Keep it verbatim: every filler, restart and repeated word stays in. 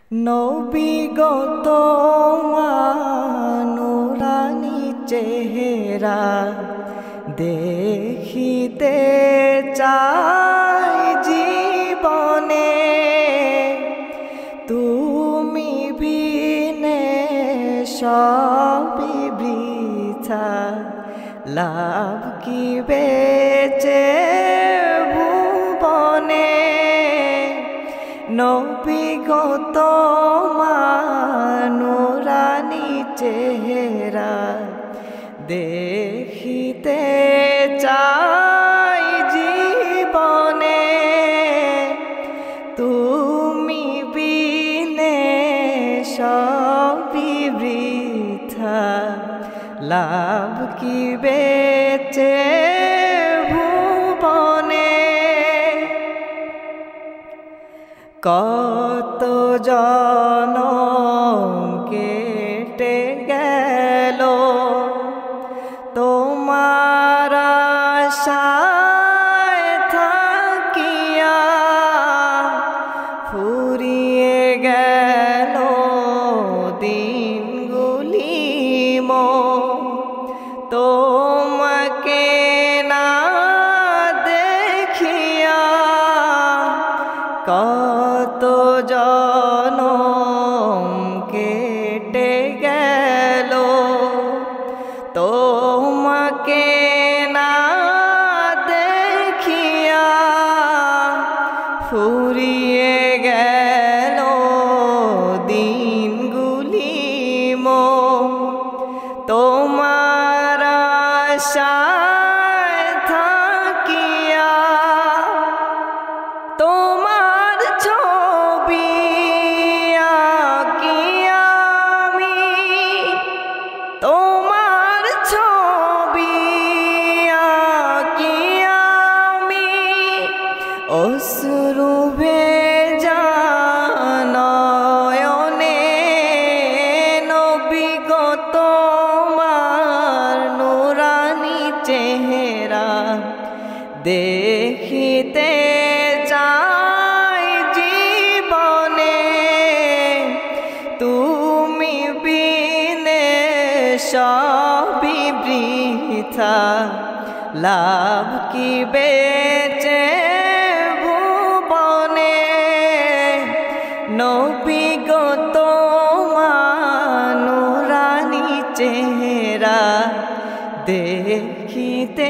নবী গো তোমার নুরানি চেহারা দেখিতে চাই জীবনে, তুমি বিনে সবই বৃথা, লাভ কি বেচে ভুবনে। নবী গো তোমার নুরানি চেহারা দেখিতে চাই জীবনে, তুমি বিনে সবই বৃথা, লাভ কি বেচে ভুবনে। কত জনম কেটে গেল তোমার আশায় থাকিয়া, ফুরিয়ে গেল দিনগুলি মোর তোমাকে না দেখিয়া। কত জনম কেটে গেল তোমাকে না দেখিয়া, ফুরিয়ে গেল দিনগুলি মোর তোমার আশায় থাকিয়া। তোমার ছবি আঁকি আমি, তোমার ছবি আঁকি আমি, অশ্রু ভেজা নয়নে। নবী গো তোমার নুরানি চেহারা দেখিতে চাই জীবনে, তুমি বিনে সবই বৃথা, লাভ কি বেচে ভুবনে। নবী গো তোমার নুরানি চেহারা দেখিতে